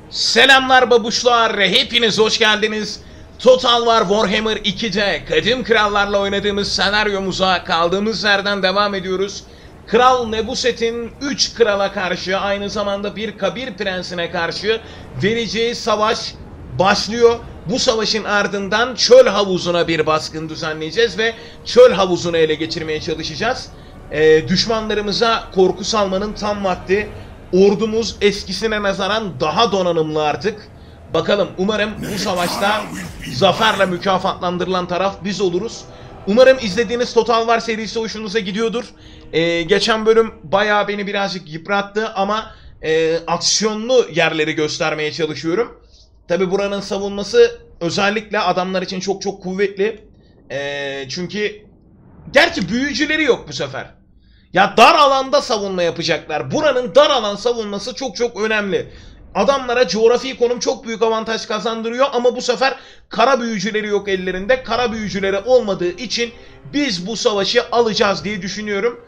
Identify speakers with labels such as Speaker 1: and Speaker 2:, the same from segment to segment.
Speaker 1: Selamlar babuşlar, hepiniz hoş geldiniz. Total War Warhammer 2'de Kadim Krallarla oynadığımız senaryomuza kaldığımız yerden devam ediyoruz. Kral Nebuset'in 3 krala karşı, aynı zamanda bir Kabir prensine karşı vereceği savaş başlıyor. Bu savaşın ardından çöl havuzuna bir baskın düzenleyeceğiz ve çöl havuzunu ele geçirmeye çalışacağız. Düşmanlarımıza korku salmanın tam vakti. Ordumuz eskisine nazaran daha donanımlı artık. Bakalım, umarım bu savaşta zaferle mükafatlandırılan taraf biz oluruz. Umarım izlediğiniz Total War serisi hoşunuza gidiyordur. Geçen bölüm bayağı beni birazcık yıprattı ama aksiyonlu yerleri göstermeye çalışıyorum. Tabi buranın savunması özellikle adamlar için çok çok kuvvetli. Çünkü gerçi büyücüleri yok bu sefer. Ya dar alanda savunma yapacaklar. Buranın dar alan savunması çok çok önemli. Adamlara coğrafi konum çok büyük avantaj kazandırıyor ama bu sefer kara büyücüleri yok ellerinde. Kara büyücüleri olmadığı için biz bu savaşı alacağız diye düşünüyorum.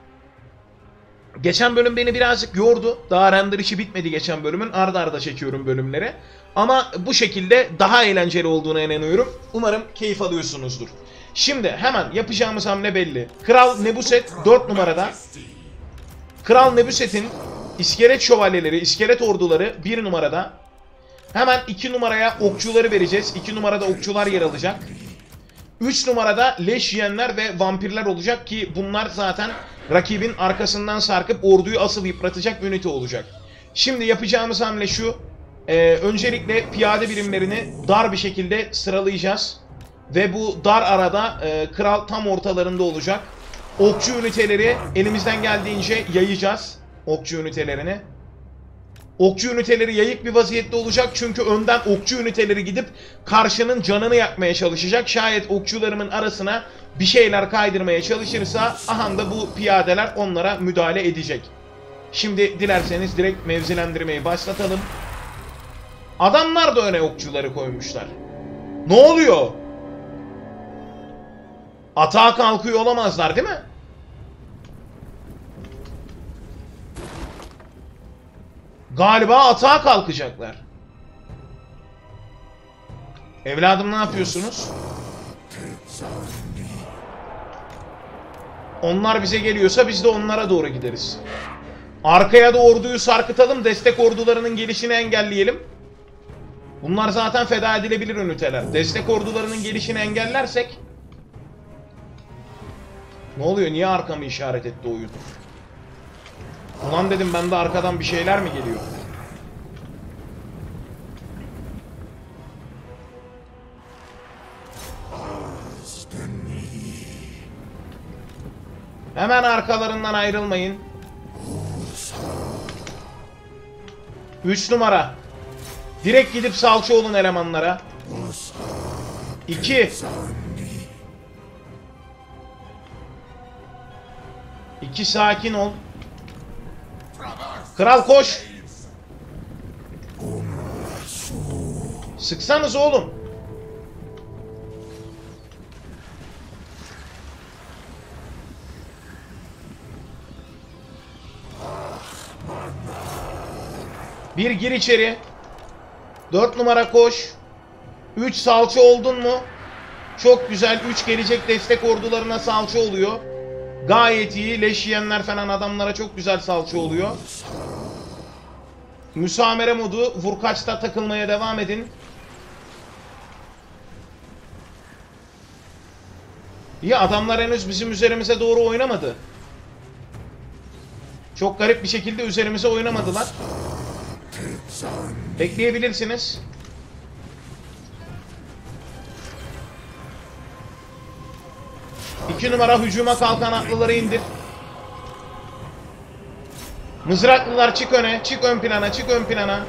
Speaker 1: Geçen bölüm beni birazcık yordu. Daha render işi bitmedi geçen bölümün. Arda arda çekiyorum bölümleri. Ama bu şekilde daha eğlenceli olduğuna inanıyorum. Umarım keyif alıyorsunuzdur. Şimdi hemen yapacağımız hamle belli. Kral Nebuset 4 numarada. Kral Nebuset'in iskelet şövalyeleri, iskelet orduları 1 numarada. Hemen 2 numaraya okçuları vereceğiz. 2 numarada okçular yer alacak. 3 numarada leş yiyenler ve vampirler olacak ki bunlar zaten rakibin arkasından sarkıp orduyu asıl yıpratacak ünite olacak. Şimdi yapacağımız hamle şu. Öncelikle piyade birimlerini dar bir şekilde sıralayacağız. Ve bu dar arada kral tam ortalarında olacak. Okçu üniteleri elimizden geldiğince yayacağız. Okçu ünitelerini. Okçu üniteleri yayık bir vaziyette olacak. Çünkü önden okçu üniteleri gidip karşının canını yakmaya çalışacak. Şayet okçularımın arasına bir şeyler kaydırmaya çalışırsa aha da bu piyadeler onlara müdahale edecek. Şimdi dilerseniz direkt mevzilendirmeyi başlatalım. Adamlar da öne okçuları koymuşlar. Ne oluyor? Atağa kalkıyor olamazlar değil mi? Galiba atağa kalkacaklar. Evladım ne yapıyorsunuz? Onlar bize geliyorsa biz de onlara doğru gideriz. Arkaya da orduyu sarkıtalım. Destek ordularının gelişini engelleyelim. Bunlar zaten feda edilebilir üniteler. Destek ordularının gelişini engellersek... Ne oluyor? Niye arkamı işaret etti oyun? Ulan dedim ben de arkadan bir şeyler mi geliyor? Hemen arkalarından ayrılmayın. 3 numara. Direkt gidip salça olun elemanlara. 2. 2 sakin ol. Kral koş. Sıksanız oğlum. Bir gir içeri. 4 numara koş. 3 salça oldun mu? Çok güzel. 3 gelecek destek ordularına salça oluyor. Gayet iyi. Leş yiyenler falan adamlara çok güzel salça oluyor. Müsamere modu. Vurkaçta takılmaya devam edin. İyi, adamlar henüz bizim üzerimize doğru oynamadı. Çok garip bir şekilde üzerimize oynamadılar. Bekleyebilirsiniz. İki numara hücuma kalkan atlıları indir. Mızraklılar çık öne, çık ön plana, çık ön plana.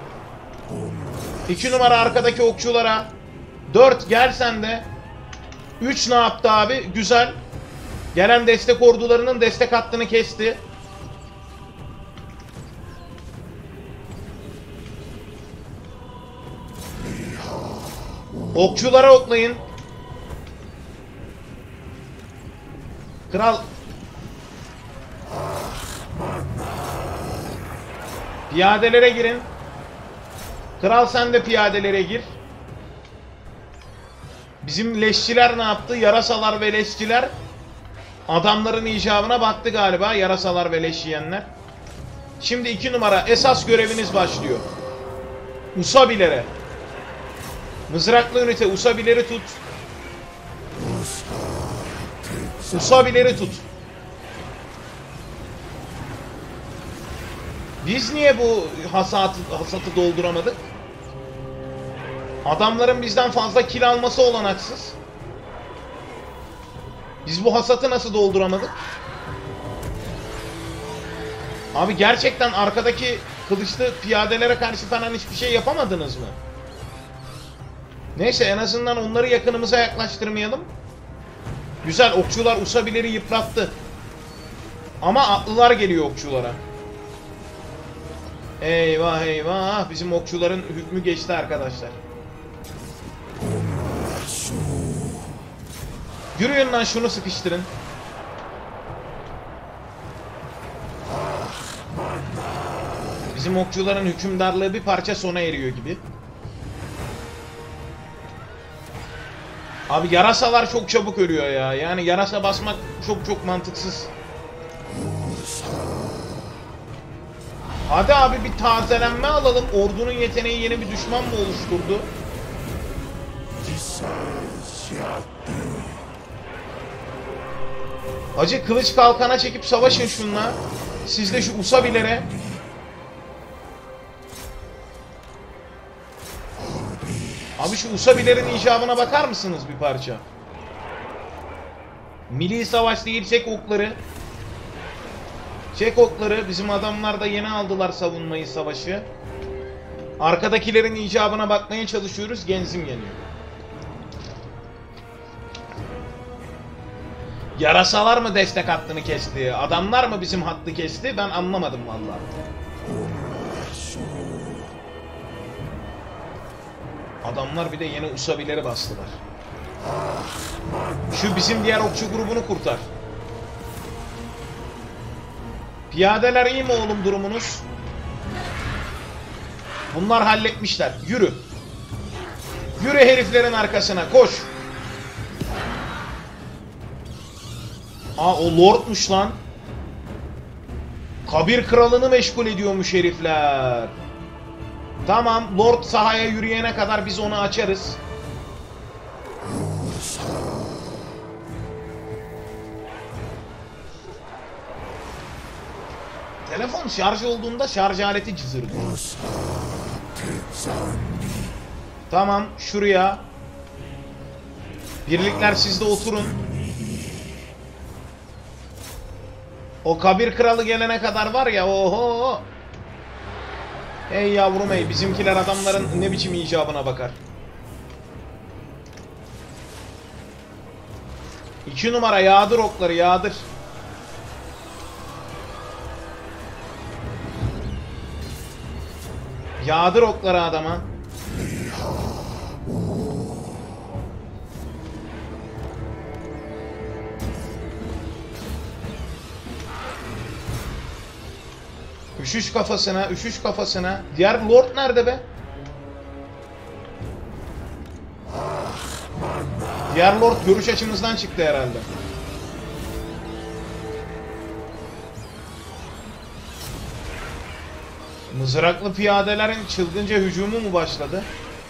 Speaker 1: 2 numara arkadaki okçulara. 4 gel sen de. 3 ne yaptı abi? Güzel. Gelen destek ordularının destek hattını kesti. Okçulara oklayın. Kral. Piyadelere girin. Kral sen de piyadelere gir. Bizim leşçiler ne yaptı? Yarasalar ve leşçiler adamların icabına baktı galiba. Yarasalar ve leş yiyenler. Şimdi 2 numara esas göreviniz başlıyor. Usabilere. Mızraklı ünite Usabileri tut. Usabileri tut. Biz niye bu hasatı dolduramadık? Adamların bizden fazla kill alması olanaksız. Biz bu hasatı nasıl dolduramadık? Abi gerçekten arkadaki kılıçlı piyadelere karşı falan hiçbir şey yapamadınız mı? Neyse en azından onları yakınımıza yaklaştırmayalım. Güzel, okçular Usabileri yıprattı. Ama atlılar geliyor okçulara. Eyvah eyvah, bizim okçuların hükmü geçti arkadaşlar. Yürüyün lan, şunu sıkıştırın. Bizim okçuların hükümdarlığı bir parça sona eriyor gibi. Abi yarasalar çok çabuk ölüyor ya. Yani yarasa basmak çok mantıksız. Hadi abi bir tazelenme alalım. Ordunun yeteneği yeni bir düşman mı oluşturdu? Hacı kılıç kalkana çekip savaşın şunla. Siz de şu Usabilere. Abi şu Usabilerin icabına bakar mısınız bir parça? Milli savaş değil, çek okları. Çek okları. Bizim adamlar da yeni aldılar savunmayı, savaşı. Arkadakilerin icabına bakmaya çalışıyoruz. Genzim yanıyor. Yarasalar mı destek hattını kesti? Adamlar mı bizim hattı kesti? Ben anlamadım vallahi. Adamlar bir de yeni Usabileri bastılar. Şu bizim diğer okçu grubunu kurtar. Piyadeler iyi mi oğlum durumunuz? Bunlar halletmişler. Yürü. Yürü heriflerin arkasına. Koş. Aa, o lordmuş lan. Kabir kralını meşgul ediyormuş herifler. Tamam, lord sahaya yürüyene kadar biz onu açarız. Telefon şarj olduğunda şarj aleti cızırdı. Tamam, şuraya. Birlikler sizde oturun. O kabir kralı gelene kadar var ya, oho. Ey yavrum ey, bizimkiler adamların ne biçim icabına bakar. 2 numara yağdır okları, yağdır. Yağdır okları adama. Üşüş kafasına, üşüş kafasına. Diğer lord nerede be? Diğer lord görüş açımızdan çıktı herhalde. Mızraklı piyadelerin çılgınca hücumu mu başladı?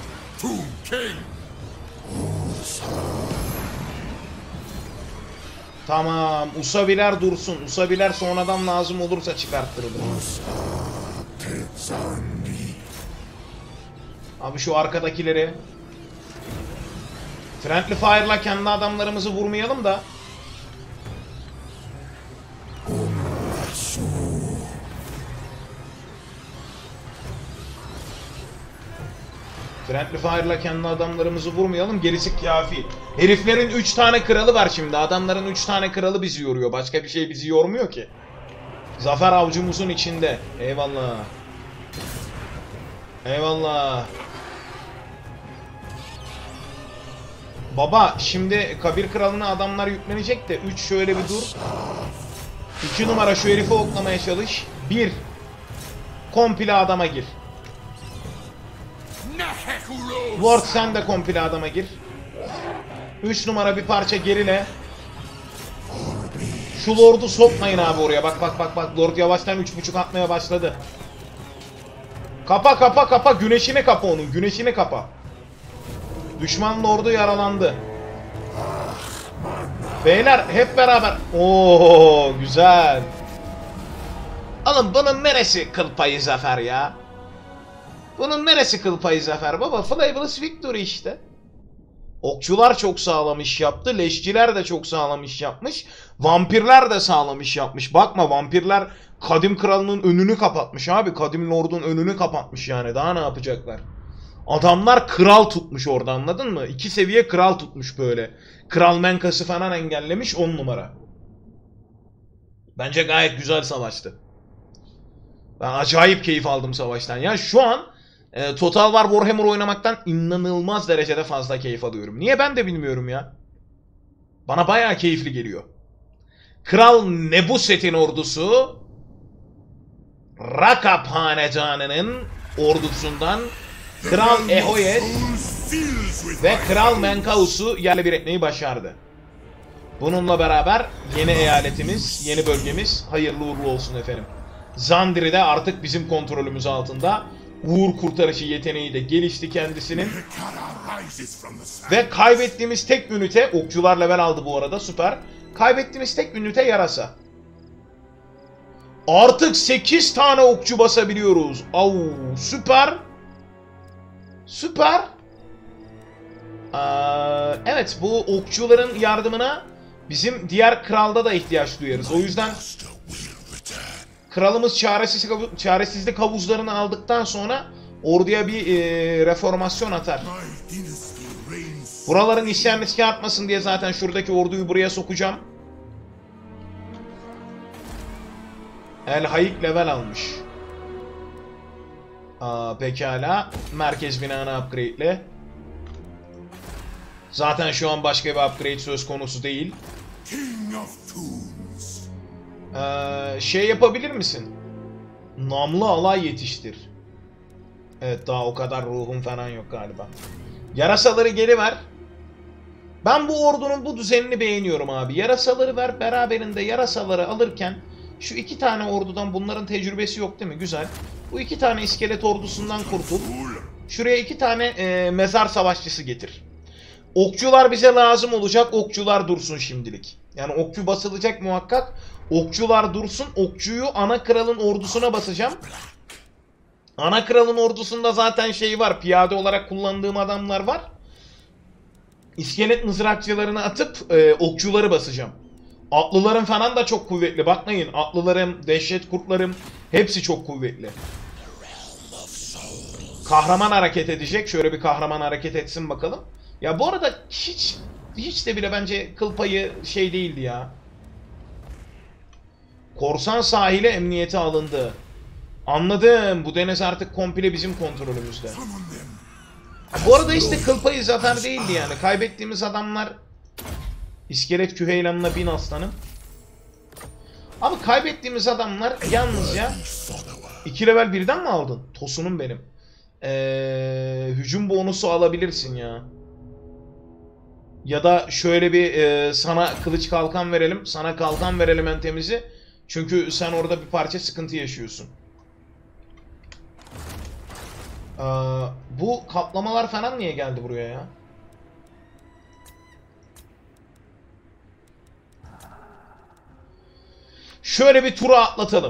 Speaker 1: Tamam, Usabiler dursun. Usabiler sonradan lazım olursa çıkarttırılır. Abi şu arkadakileri Friendly Fire'la kendi adamlarımızı vurmayalım da. Friendly Fire'la kendi adamlarımızı vurmayalım, gerisi kafi. Heriflerin 3 tane kralı var şimdi. Adamların 3 tane kralı bizi yoruyor. Başka bir şey bizi yormuyor ki. Zafer avcumuzun içinde. Eyvallah. Eyvallah. Baba şimdi Kabir kralına adamlar yüklenecek de 3 şöyle bir dur. 2 numara şu herifi oklamaya çalış. 1. Komple adama gir. Lord sen de komple adama gir. 3 numara bir parça gerile. Şu Lord'u sokmayın abi oraya. Bak bak bak bak. Lord yavaştan 3.5 atmaya başladı. Kapa kapa kapa. Güneşini kapa onun. Güneşini kapa. Düşman Lord'u yaralandı. Beyler hep beraber. Oo güzel. Oğlum bunun neresi kıl payı zafer ya? Bunun neresi kıl payı zafer baba? Flavorless Victory işte. Okçular çok sağlam iş yaptı. Leşçiler de çok sağlam iş yapmış. Vampirler de sağlam iş yapmış. Bakma vampirler Kadim Kralı'nın önünü kapatmış abi. Kadim Lord'un önünü kapatmış yani. Daha ne yapacaklar? Adamlar kral tutmuş orada, anladın mı? 2 seviye kral tutmuş böyle. Kral Menkas'ı falan engellemiş, 10 numara. Bence gayet güzel savaştı. Ben acayip keyif aldım savaştan. Ya şu an Total War Warhammer oynamaktan inanılmaz derecede fazla keyif alıyorum. Niye ben de bilmiyorum ya. Bana bayağı keyifli geliyor. Kral Nebuset'in ordusu Rakap Hanedanı'nın ordusundan Kral Ehoyes ve Kral Menkaus'u yerle bir etmeyi başardı. Bununla beraber yeni eyaletimiz, yeni bölgemiz hayırlı uğurlu olsun efendim. Zandri de artık bizim kontrolümüz altında. Uğur kurtarışı yeteneği de gelişti kendisinin. Ve kaybettiğimiz tek ünite, okçular level aldı bu arada, süper. Kaybettiğimiz tek ünite yarasa. Artık 8 tane okçu basabiliyoruz. Au, süper. Süper. Evet, bu okçuların yardımına bizim diğer kralda da ihtiyaç duyarız. O yüzden kralımız çaresizlik havuzlarını aldıktan sonra orduya bir reformasyon atar. Buraların isyan riski artmasın diye zaten şuradaki orduyu buraya sokacağım. El Hayik level almış. Pekala. Merkez binanı upgrade'le. Zaten şu an başka bir upgrade söz konusu değil. Şey yapabilir misin? Namlı alay yetiştir. Evet, daha o kadar ruhum falan yok galiba. Yarasaları geri ver. Ben bu ordunun bu düzenini beğeniyorum abi. Yarasaları ver, beraberinde yarasaları alırken şu 2 tane ordudan, bunların tecrübesi yok değil mi? Güzel. Bu 2 tane iskelet ordusundan kurtul. Şuraya 2 tane mezar savaşçısı getir. Okçular bize lazım olacak. Okçular dursun şimdilik. Yani okçu basılacak muhakkak. Okçular dursun. Okçuyu ana kralın ordusuna basacağım. Ana kralın ordusunda zaten şey var. Piyade olarak kullandığım adamlar var. İskelet mızrakçılarını atıp okçuları basacağım. Atlılarım falan da çok kuvvetli. Bakmayın, atlılarım, dehşet kurtlarım hepsi çok kuvvetli. Kahraman hareket edecek. Şöyle bir kahraman hareket etsin bakalım. Ya bu arada hiç de bile bence kıl payı şey değildi ya. Korsan sahile emniyete alındı. Anladım. Bu deniz artık komple bizim kontrolümüzde. Bu arada işte kıl payı zafer değildi yani. Kaybettiğimiz adamlar İskelet Küheylan'la 1000 aslanım. Abi kaybettiğimiz adamlar yalnızca 2 level birden mi aldın? Tosunum benim. Hücum bonusu alabilirsin ya. Ya da şöyle bir sana kılıç kalkan verelim. Sana kalkan verelim en temizi. Çünkü sen orada bir parça sıkıntı yaşıyorsun. Bu kaplamalar falan niye geldi buraya ya? Şöyle bir tura atlatalım.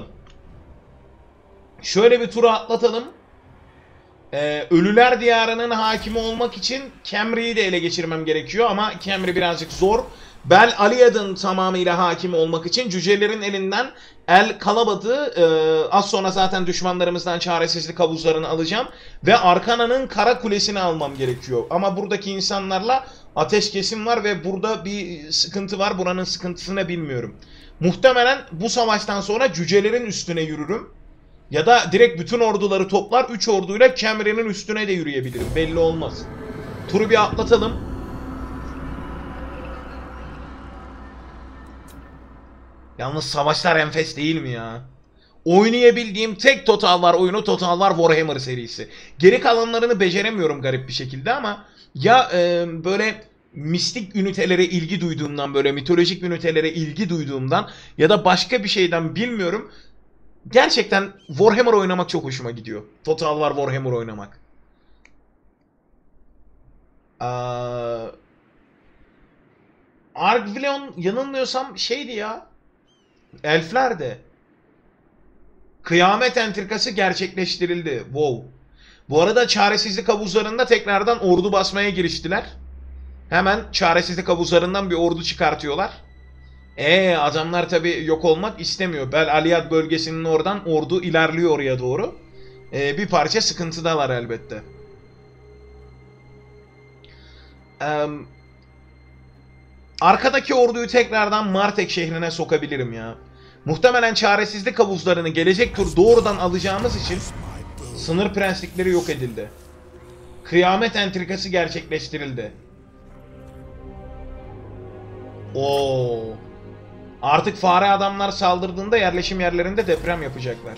Speaker 1: Ölüler Diyarı'nın hakimi olmak için Khemri'yi de ele geçirmem gerekiyor ama Khemri birazcık zor. Bel Aliyad'ın tamamıyla hakim olmak için cücelerin elinden El Kalabad'ı az sonra zaten düşmanlarımızdan çaresizlik havuzlarını alacağım. Ve Arkana'nın Kara Kulesi'ni almam gerekiyor. Ama buradaki insanlarla ateşkesim var ve burada bir sıkıntı var. Buranın sıkıntısını bilmiyorum. Muhtemelen bu savaştan sonra cücelerin üstüne yürürüm. Ya da direkt bütün orduları toplar 3 orduyla Khemri'nin üstüne de yürüyebilirim. Belli olmaz. Turu bir atlatalım. Yalnız savaşlar enfes değil mi ya? oynayabildiğim tek Total War oyunu Total War Warhammer serisi. Geri kalanlarını beceremiyorum garip bir şekilde ama ya böyle mistik ünitelere ilgi duyduğumdan, böyle mitolojik ünitelere ilgi duyduğumdan ya da başka bir şeyden bilmiyorum. Gerçekten Warhammer oynamak çok hoşuma gidiyor. Total War Warhammer oynamak. Argvillion yanılmıyorsam şeydi ya. Elflerdi. Kıyamet entrikası gerçekleştirildi. Wow. Bu arada çaresizlik havuzlarında tekrardan ordu basmaya giriştiler. Hemen çaresizlik havuzlarından bir ordu çıkartıyorlar. Adamlar tabi yok olmak istemiyor. Bel Aliyad bölgesinin oradan ordu ilerliyor oraya doğru. Bir parça sıkıntıdalar elbette. Arkadaki orduyu tekrardan Martek şehrine sokabilirim ya. Muhtemelen çaresizlik havuzlarını gelecek tur doğrudan alacağımız için sınır prenslikleri yok edildi. Kıyamet entrikası gerçekleştirildi. Oo. Artık fare adamlar saldırdığında yerleşim yerlerinde deprem yapacaklar.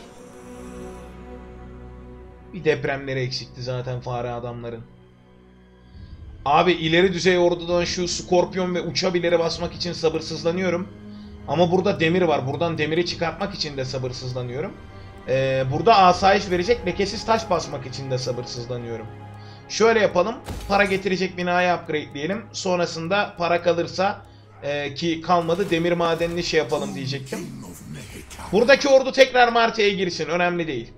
Speaker 1: Bir depremleri eksikti zaten fare adamların. Abi ileri düzey ordudan şu Skorpion ve uçabileri basmak için sabırsızlanıyorum. Ama burada demir var. Buradan demiri çıkartmak için de sabırsızlanıyorum. Burada asayiş verecek lekesiz taş basmak için de sabırsızlanıyorum. Şöyle yapalım. Para getirecek binayı upgrade'leyelim. Sonrasında para kalırsa ki kalmadı demir madenini şey yapalım diyecektim. Buradaki ordu tekrar Martek'e girsin. Önemli değil.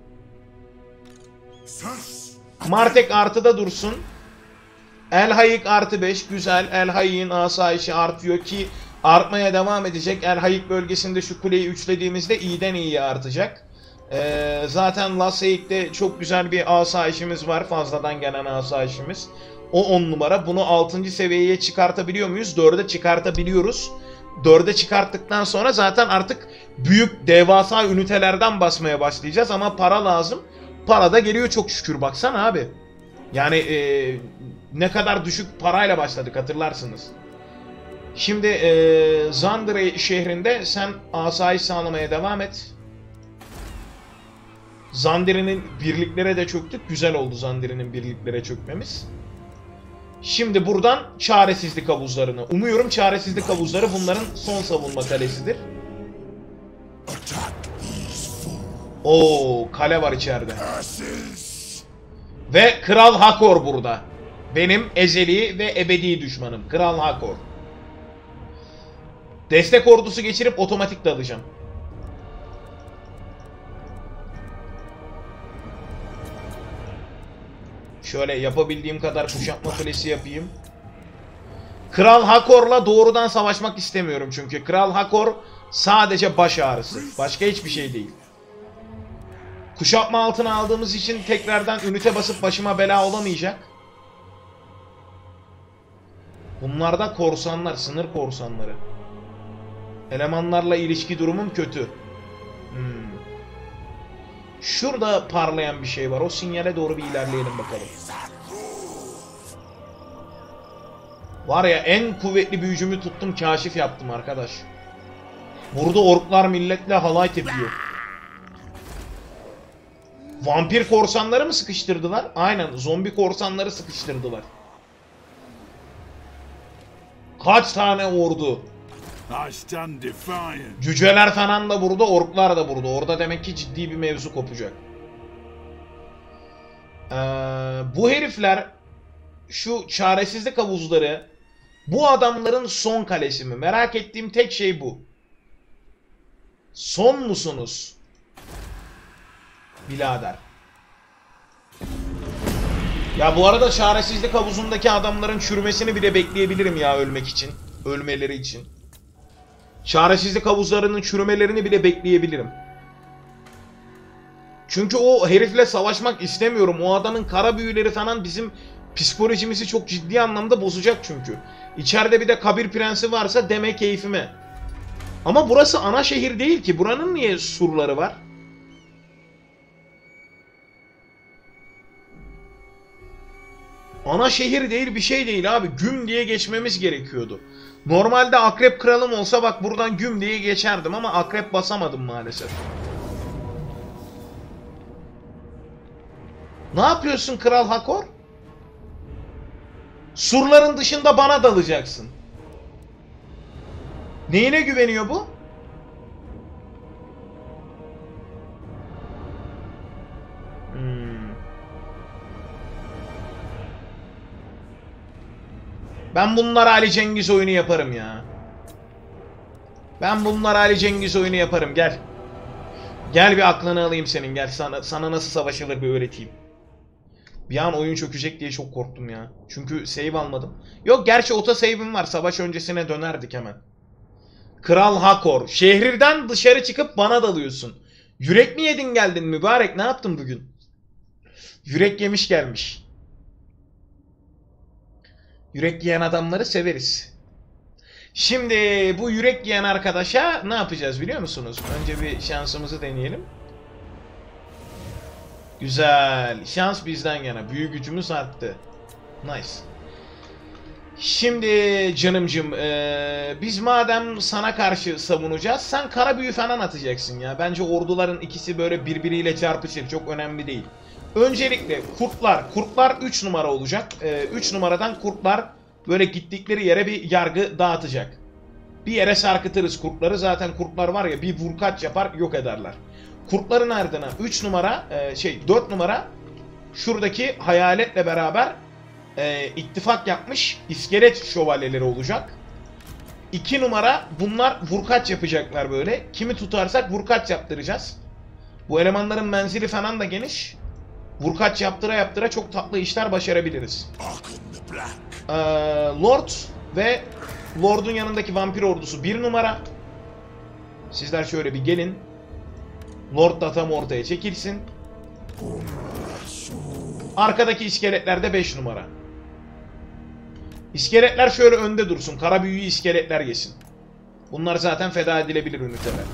Speaker 1: Martek artıda dursun. El-Hayik artı 5. Güzel. El-Hayik'in asayişi artıyor ki artmaya devam edecek. El-Hayik bölgesinde şu kuleyi üçlediğimizde iyiden iyiye artacak. Zaten Lasayik'te çok güzel bir asayişimiz var. Fazladan gelen asayişimiz. O 10 numara. Bunu 6. seviyeye çıkartabiliyor muyuz? 4'e çıkartabiliyoruz. 4'e çıkarttıktan sonra zaten artık büyük devasa ünitelerden basmaya başlayacağız. Ama para lazım. Para da geliyor çok şükür. Baksana abi. Yani ne kadar düşük parayla başladık hatırlarsınız. Şimdi Zandre şehrinde sen asayiş sağlamaya devam et. Zandire'nin birliklere de çöktük. Güzel oldu Zandire'nin birliklere çökmemiz. Şimdi buradan çaresizlik havuzlarını. Umuyorum çaresizlik havuzları bunların son savunma kalesidir. Oo, kale var içeride. Ve Kral Hakor burada. Benim ezeli ve ebedi düşmanım. Kral Hakor. Destek ordusu geçirip otomatik dalacağım. Şöyle yapabildiğim kadar kuşatma kulesi yapayım. Kral Hakor'la doğrudan savaşmak istemiyorum çünkü. Kral Hakor sadece baş ağrısı. Başka hiçbir şey değil. Kuşatma altına aldığımız için tekrardan ünite basıp başıma bela olamayacak. Bunlar da korsanlar, sınır korsanları. Elemanlarla ilişki durumum kötü. Şurada parlayan bir şey var. O sinyale doğru bir ilerleyelim bakalım. Var ya en kuvvetli büyücümü tuttum, kaşif yaptım arkadaş. Burada orklar milletle halay tepiyor. Vampir korsanları mı sıkıştırdılar? Aynen, zombi korsanları sıkıştırdılar. Kaç tane ordu? Cüceler falan da burada, orklar da burada. Orada demek ki ciddi bir mevzu kopacak. Bu herifler, şu çaresizlik havuzları, bu adamların son kalesi mi? Merak ettiğim tek şey bu. Son musunuz? Birader. Ya bu arada çaresizlik havuzundaki adamların çürümesini bile bekleyebilirim ya ölmek için. Ölmeleri için. Çaresizlik havuzlarının çürümelerini bile bekleyebilirim. Çünkü o herifle savaşmak istemiyorum. O adamın kara büyüleri falan bizim psikolojimizi çok ciddi anlamda bozacak çünkü. İçeride bir de Kabir Prensi varsa deme keyfime. Ama burası ana şehir değil ki. Buranın niye surları var? Ana şehir değil, bir şey değil abi. Güm diye geçmemiz gerekiyordu. Normalde Akrep Kralım olsa bak buradan güm diye geçerdim ama Akrep basamadım maalesef. Ne yapıyorsun Kral Hakor? Surların dışında bana dalacaksın. Neyine güveniyor bu? Ben bunlara Ali Cengiz oyunu yaparım ya. Ben bunlara Ali Cengiz oyunu yaparım, gel. Gel bir aklını alayım senin, gel sana nasıl savaşılır bir öğreteyim. Bir an oyun çökecek diye çok korktum ya. Çünkü save almadım. Yok gerçi auto save'im var, savaş öncesine dönerdik hemen. Kral Hakor, şehirden dışarı çıkıp bana dalıyorsun. Yürek mi yedin geldin mübarek, ne yaptın bugün? Yürek yemiş gelmiş. Yürek yiyen adamları severiz. Şimdi bu yürek yiyen arkadaşa ne yapacağız biliyor musunuz? Önce bir şansımızı deneyelim. Güzel. Şans bizden yana. Büyü gücümüz arttı. Nice. Şimdi canımcım, biz madem sana karşı savunacağız, sen kara büyü falan atacaksın ya. Bence orduların ikisi böyle birbiriyle çarpışır. Çok önemli değil. Öncelikle kurtlar. Kurtlar 3 numara olacak. 3 numaradan kurtlar böyle gittikleri yere bir yargı dağıtacak. Bir yere sarkıtırız kurtları. Zaten kurtlar var ya, bir vurkaç yapar yok ederler. Kurtların ardına 3 numara 4 numara şuradaki hayaletle beraber ittifak yapmış iskelet şövalyeleri olacak. 2 numara bunlar vurkaç yapacaklar böyle. Kimi tutarsak vurkaç yaptıracağız. Bu elemanların menzili falan da geniş. Vurkaç yaptıra yaptıra çok tatlı işler başarabiliriz. Lord ve Lord'un yanındaki vampir ordusu 1 numara. Sizler şöyle bir gelin. Lord da tam ortaya çekilsin. Arkadaki iskeletler de 5 numara. İskeletler şöyle önde dursun. Kara büyüyü iskeletler yesin. Bunlar zaten feda edilebilir üniteler.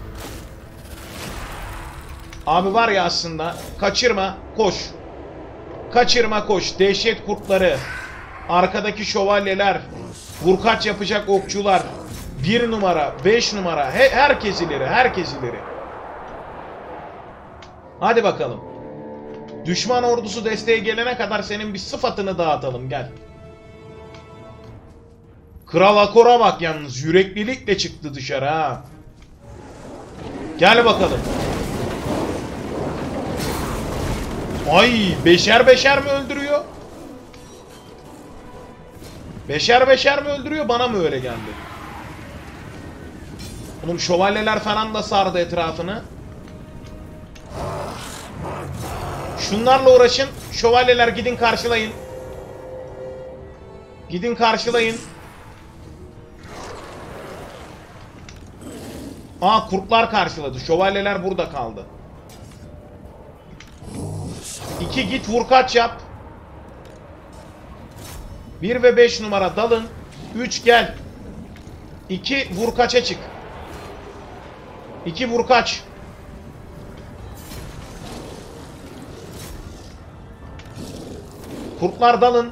Speaker 1: Abi var ya aslında. Kaçırma, koş. Kaçırma, koş. Dehşet kurtları. Arkadaki şövalyeler. Vurkaç yapacak okçular. 1 numara, 5 numara. Herkes ileri, herkes ileri. Hadi bakalım. Düşman ordusu desteğe gelene kadar senin bir sıfatını dağıtalım, gel. Kral Hakor'a bak yalnız, yüreklilikle çıktı dışarı ha. Gel bakalım. Ay, beşer beşer mi öldürüyor? Beşer beşer mi öldürüyor, bana mı öyle geldi? Oğlum şövalyeler falan da sardı etrafını. Şunlarla uğraşın. Şövalyeler gidin karşılayın. Gidin karşılayın. Aa, kurtlar karşıladı. Şövalyeler burada kaldı. 2 git vurkaç yap. 1 ve 5 numara dalın. 3 gel. 2 vurkaça çık. 2 vurkaç. Kurtlar dalın.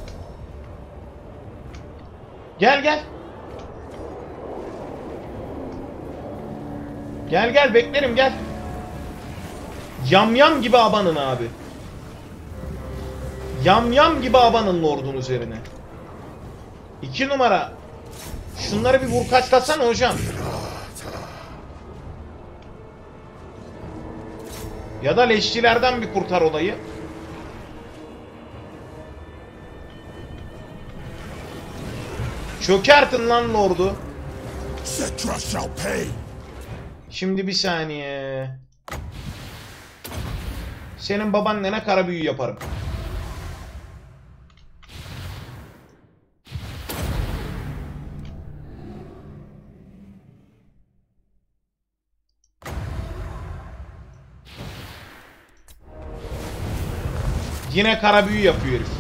Speaker 1: Gel gel. Gel gel, beklerim, gel. Yamyam gibi abanın abi. Yamyam gibi abanın lordun üzerine. 2 numara. Şunları bir vurkaçlasana hocam. Ya da leşçilerden bir kurtar olayı. Çökertin lan lordu. Şimdi bir saniye. Senin babaannene kara büyü yaparım. Yine kara büyü yapıyor herif.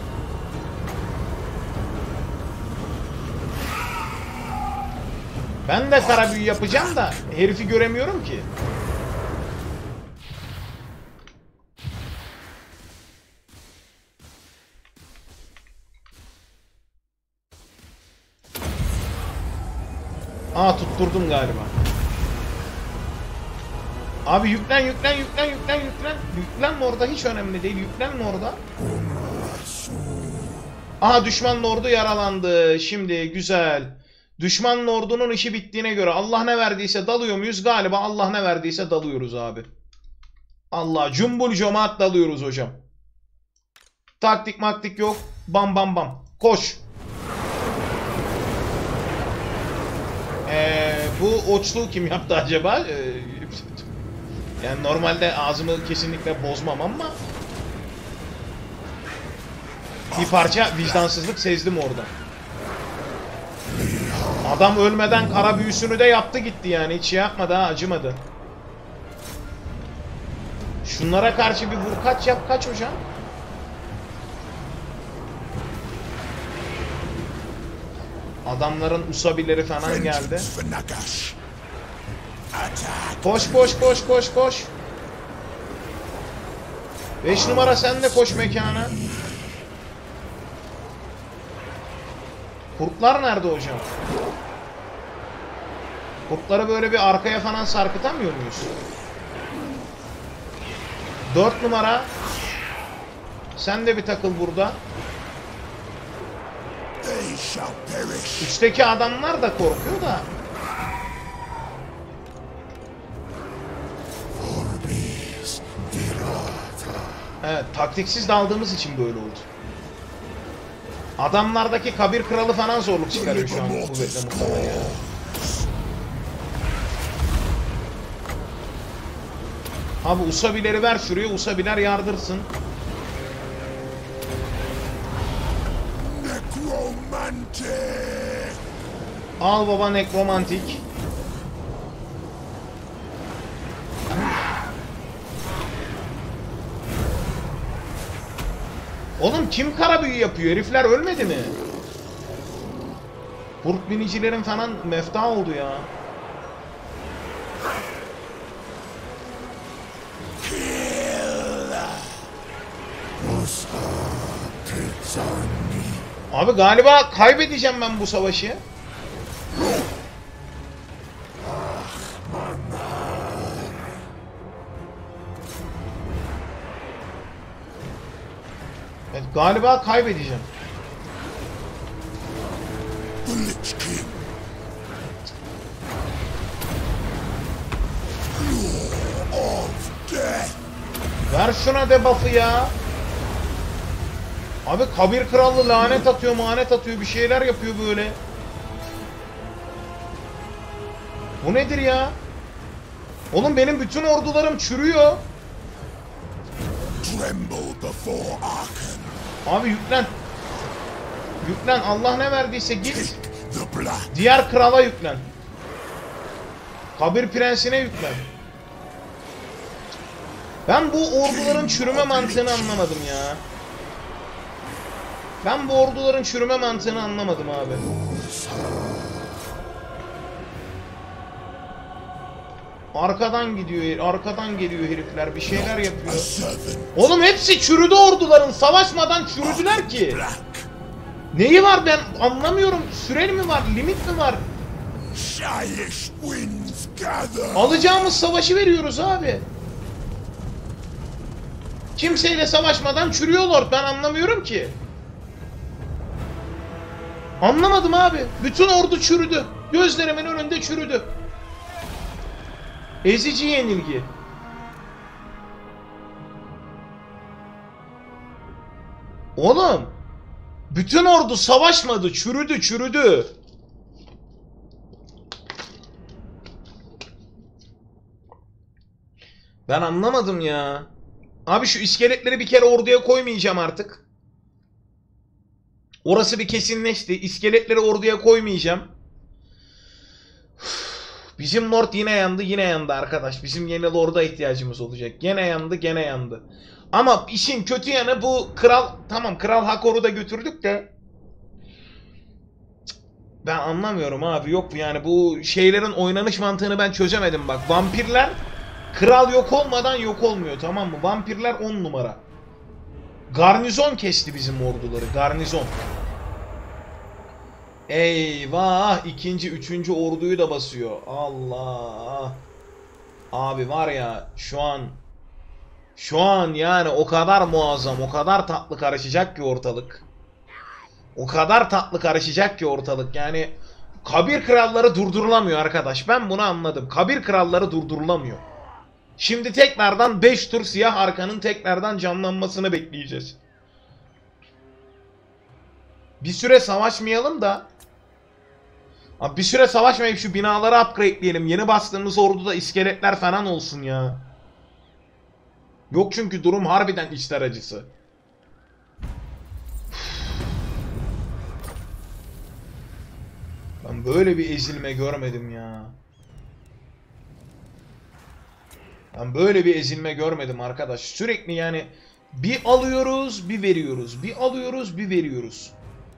Speaker 1: Ben de kara büyü yapacağım da herifi göremiyorum ki. Aa, tutturdum galiba. Abi yüklen. Yüklenme orada, hiç önemli değil. Yüklenme orada. Aha, düşman ordu yaralandı. Şimdi güzel. Düşman ordunun işi bittiğine göre Allah ne verdiyse dalıyor muyuz? Galiba Allah ne verdiyse dalıyoruz abi. Allah cumbul cemaat dalıyoruz hocam. Taktik maktik yok. Bam bam bam. Koş. Bu oçluğu kim yaptı acaba? Yani normalde ağzımı kesinlikle bozmam ama bir parça vicdansızlık sezdim orada. Adam ölmeden kara büyüsünü de yaptı gitti yani. Hiç şey yapmadı ha, acımadı. Şunlara karşı bir vur kaç yap, kaç hocam. Adamların usabileri falan geldi. Koş. 5 numara sen de koş mekana. Kurtlar nerede hocam? Kurtları böyle bir arkaya falan sarkıtamıyor muyuz? 4 numara. Sen de bir takıl burada. Üstteki adamlar da korkuyor da. Evet, taktiksiz daldığımız için böyle oldu. Adamlardaki Kabir Kralı falan zorluk çıkarıyor şu an kuvvetle muhtemelen ya. Abi usabileri ver şuraya, usabiler yardırsın. Al baba nekromantik. Oğlum kim kara büyü yapıyor? Herifler ölmedi mi? Kurt binicilerin falan mefta oldu ya. Abi galiba kaybedeceğim ben bu savaşı. Evet, galiba kaybedeceğim. Ver şuna debuff'ı ya. Abi Kabir Krallı lanet atıyor, manet atıyor, bir şeyler yapıyor böyle. Bu nedir ya? Oğlum benim bütün ordularım çürüyor. Abi yüklen. Yüklen, Allah ne verdiyse git. Diğer krala yüklen. Kabir Prensi'ne yüklen. Ben bu orduların çürüme mantığını anlamadım ya. Ben bu orduların çürüme mantığını anlamadım abi. Arkadan gidiyor, arkadan geliyor herifler, bir şeyler yapıyor. Oğlum hepsi çürüdü orduların, savaşmadan çürüdüler ki. Neyi var ben anlamıyorum, süreli mi var, limit mi var? Alacağımız savaşı veriyoruz abi. Kimseyle savaşmadan çürüyorlar, ben anlamıyorum ki. Anlamadım abi. Bütün ordu çürüdü. Gözlerimin önünde çürüdü. Ezici yenilgi. Oğlum. Bütün ordu savaşmadı. Çürüdü. Ben anlamadım ya. Abi şu iskeletleri bir kere orduya koymayacağım artık. Orası bir kesinleşti. İskeletleri orduya koymayacağım. Bizim Lord yine yandı arkadaş. Bizim yeni Lord'a ihtiyacımız olacak. Gene yandı. Ama işin kötü yanı bu kral. Tamam, Kral Hakor'u da götürdük de. Ben anlamıyorum abi. Yok yani bu şeylerin oynanış mantığını ben çözemedim bak. Vampirler kral yok olmadan yok olmuyor, tamam mı? Vampirler 10 numara. Garnizon kesti bizim orduları. Garnizon. Eyvah. İkinci, üçüncü orduyu da basıyor. Allah. Abi var ya şu an yani o kadar muazzam, o kadar tatlı karışacak ki ortalık. O kadar tatlı karışacak ki ortalık. Yani Kabir kralları durdurulamıyor arkadaş. Ben bunu anladım. Kabir kralları durdurulamıyor. Şimdi tekrardan 5 tur siyah arkanın tekrardan canlanmasını bekleyeceğiz. Bir süre savaşmayalım da. Abi bir süre savaşmayıp şu binaları upgrade'leyelim. Yeni bastığımız orduda iskeletler falan olsun ya. Yok çünkü durum harbiden içler acısı. Ben böyle bir ezilme görmedim ya. Ben böyle bir ezilme görmedim arkadaş. Sürekli yani bir alıyoruz, bir veriyoruz. Bir alıyoruz, bir veriyoruz.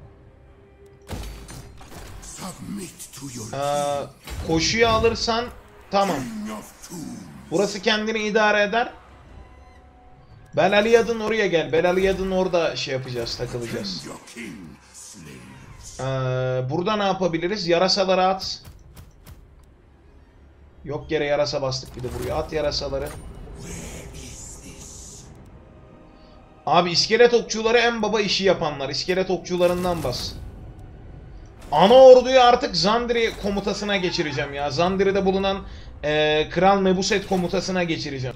Speaker 1: Koşuyu alırsan tamam. Burası kendini idare eder. Belaliyad'ın oraya gel. Belaliyad'ın orada şey yapacağız, takılacağız. Burada ne yapabiliriz? Yarasaları at. Yok yere yarasa bastık bir de buraya. At yarasaları. Abi iskelet okçuları en baba işi yapanlar. İskelet okçularından bas. Ana orduyu artık Zandri komutasına geçireceğim ya. Zandri'de bulunan Kral Nebuset komutasına geçireceğim.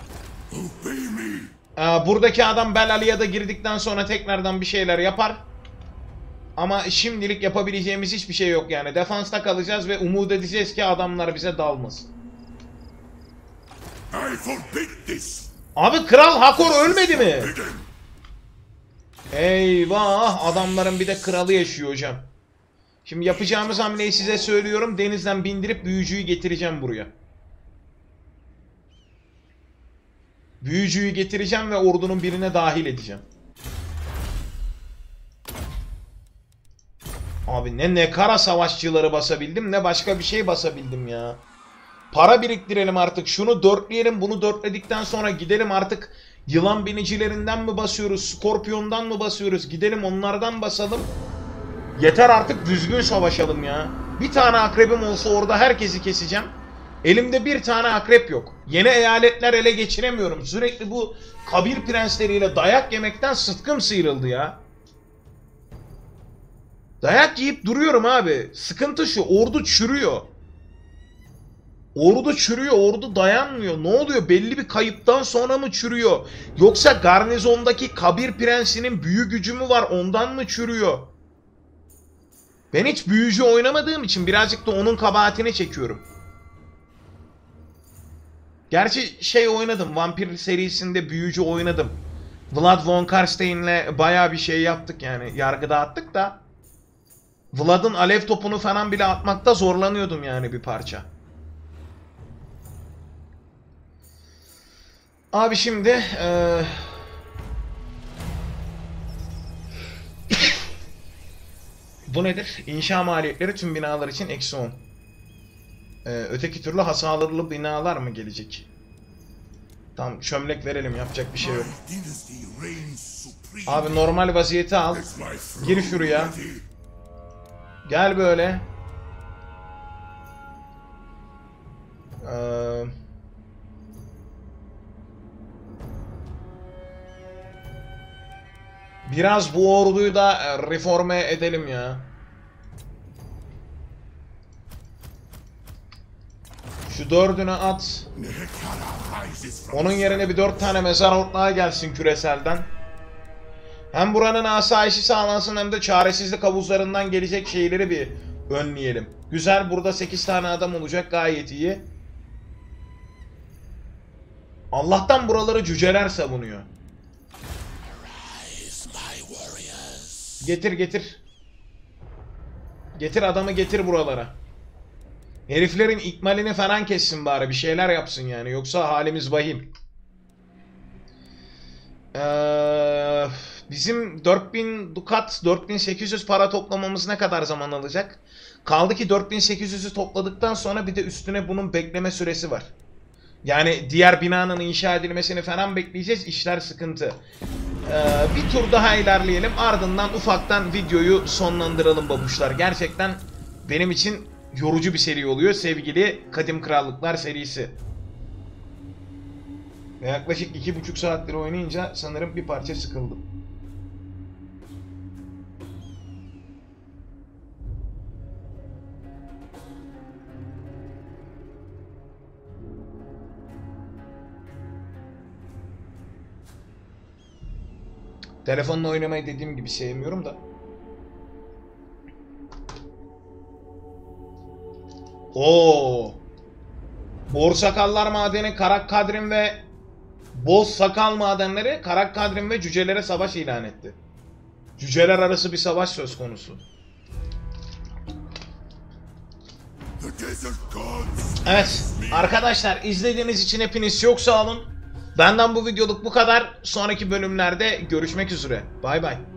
Speaker 1: Buradaki adam Belaliyad'a girdikten sonra tekrardan bir şeyler yapar. Ama şimdilik yapabileceğimiz hiçbir şey yok yani. Defansta kalacağız ve umut edeceğiz ki adamlar bize dalmasın. Abi Kral Hakor ölmedi mi? Eyvah, adamların bir de kralı yaşıyor hocam. Şimdi yapacağımız hamleyi size söylüyorum. Denizden bindirip büyücüyü getireceğim buraya. Büyücüyü getireceğim ve ordunun birine dahil edeceğim. Abi ne kara savaşçıları basabildim ne başka bir şey basabildim ya. Para biriktirelim artık. Şunu dörtleyelim. Bunu dörtledikten sonra gidelim artık. Yılan binicilerinden mi basıyoruz? Skorpiyondan mı basıyoruz? Gidelim onlardan basalım. Yeter artık düzgün savaşalım ya. Bir tane akrebim olsa orada herkesi keseceğim. Elimde bir tane akrep yok. Yeni eyaletler ele geçiremiyorum. Sürekli bu kabir prensleriyle dayak yemekten sıtkım sıyrıldı ya. Dayak yiyip duruyorum abi. Sıkıntı şu, ordu çürüyor. Ordu çürüyor, ordu dayanmıyor. Ne oluyor? Belli bir kayıptan sonra mı çürüyor? Yoksa garnizondaki kabir prensinin büyü gücü mü var? Ondan mı çürüyor? Ben hiç büyücü oynamadığım için birazcık da onun kabahatini çekiyorum. Gerçi şey oynadım. Vampir serisinde büyücü oynadım. Vlad von Karstein'le bayağı bir şey yaptık yani. Yargı dağıttık da. Vlad'ın alev topunu falan bile atmakta zorlanıyordum yani bir parça. Abi şimdi bu nedir? İnşa maliyetleri tüm binalar için -10. Öteki türlü hasarlı binalar mı gelecek? Tamam, çömlek verelim, yapacak bir şey yok. Abi normal vaziyeti al. Gir şuraya. Gel böyle. Biraz bu orduyu da reforme edelim ya. Şu dördünü at. Onun yerine bir 4 tane mezar ortağı gelsin küreselden. Hem buranın asayişi sağlansın hem de çaresizlik havuzlarından gelecek şeyleri bir önleyelim. Güzel, burada 8 tane adam olacak, gayet iyi. Allah'tan buraları cüceler savunuyor. Getir getir. Getir adamı, getir buralara. Heriflerin ikmalini falan kessin bari, bir şeyler yapsın yani, yoksa halimiz vahim. Bizim 4000 dukat, 4800 para toplamamız ne kadar zaman alacak? Kaldı ki 4800'ü topladıktan sonra bir de üstüne bunun bekleme süresi var. Yani diğer binanın inşa edilmesini falan bekleyeceğiz, işler sıkıntı. Bir tur daha ilerleyelim, ardından ufaktan videoyu sonlandıralım babuşlar. Gerçekten benim için yorucu bir seri oluyor sevgili Kadim Krallıklar serisi. Ve yaklaşık 2,5 saattir oynayınca sanırım bir parça sıkıldım. Telefonla oynamayı dediğim gibi sevmiyorum da. Oo. Borsakallar madeni Karakkadrin ve Boz Sakal madenleri Karakkadrin ve cücelere savaş ilan etti. Cüceler arası bir savaş söz konusu. Evet arkadaşlar, izlediğiniz için hepiniz çok sağ olun. Benden bu videoluk bu kadar. Sonraki bölümlerde görüşmek üzere. Bay bay.